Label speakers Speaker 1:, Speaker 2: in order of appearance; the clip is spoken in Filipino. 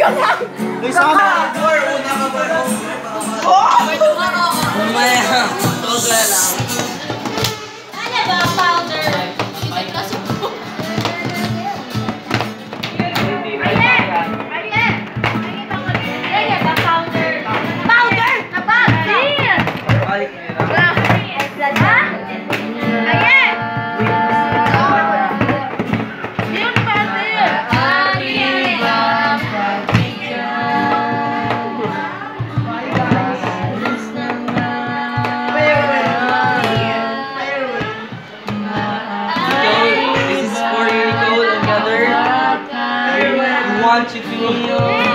Speaker 1: Ayun lang!
Speaker 2: May sama!
Speaker 3: Umaya! Toga lang.
Speaker 4: Ano ba, powder? Hindi kasi po. Ayan ba, powder? Powder! Kapag! Ayan! Ayan! Yun pa din!
Speaker 3: This is for you, Nicole, and Heather. We want you to